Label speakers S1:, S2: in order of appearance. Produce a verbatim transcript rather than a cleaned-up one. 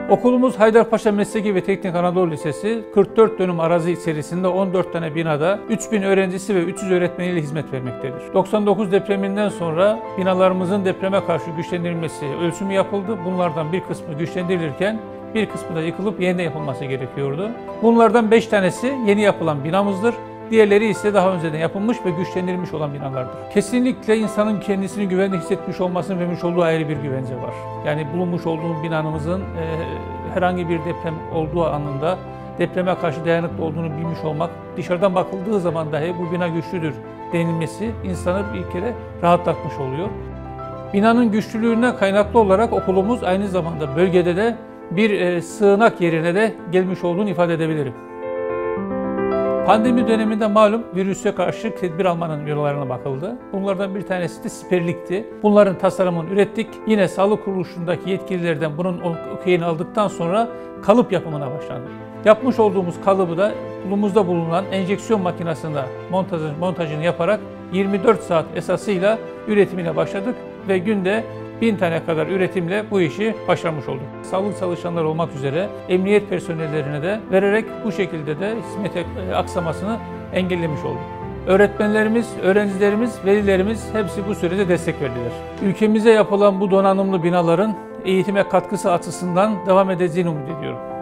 S1: Okulumuz Haydarpaşa Mesleki ve Teknik Anadolu Lisesi kırk dört dönüm arazi içerisinde on dört tane binada üç bin öğrencisi ve üç yüz öğretmeniyle hizmet vermektedir. doksan dokuz depreminden sonra binalarımızın depreme karşı güçlendirilmesi ölçümü yapıldı. Bunlardan bir kısmı güçlendirilirken bir kısmı da yıkılıp yeniden yapılması gerekiyordu. Bunlardan beş tanesi yeni yapılan binamızdır. Diğerleri ise daha önceden yapılmış ve güçlendirilmiş olan binalardır. Kesinlikle insanın kendisini güvende hissetmiş olmasının vermiş olduğu ayrı bir güvence var. Yani bulunmuş olduğumuz binamızın e, herhangi bir deprem olduğu anında depreme karşı dayanıklı olduğunu bilmiş olmak, dışarıdan bakıldığı zaman dahi bu bina güçlüdür denilmesi insanı bir kere rahatlatmış oluyor. Binanın güçlülüğünden kaynaklı olarak okulumuz aynı zamanda bölgede de bir e, sığınak yerine de gelmiş olduğunu ifade edebilirim. Pandemi döneminde malum virüse karşı tedbir almanın yollarına bakıldı. Bunlardan bir tanesi de siperlikti. Bunların tasarımını ürettik. Yine sağlık kuruluşundaki yetkililerden bunun okeyini aldıktan sonra kalıp yapımına başlandı. Yapmış olduğumuz kalıbı da okulumuzda bulunan enjeksiyon makinesinde montajını, montajını yaparak yirmi dört saat esasıyla üretimine başladık ve günde bin tane kadar üretimle bu işi başarmış olduk. Sağlık çalışanları olmak üzere emniyet personellerine de vererek bu şekilde de hizmet aksamasını engellemiş olduk. Öğretmenlerimiz, öğrencilerimiz, velilerimiz hepsi bu sürede destek verdiler. Ülkemize yapılan bu donanımlı binaların eğitime katkısı açısından devam edeceğini umut ediyorum.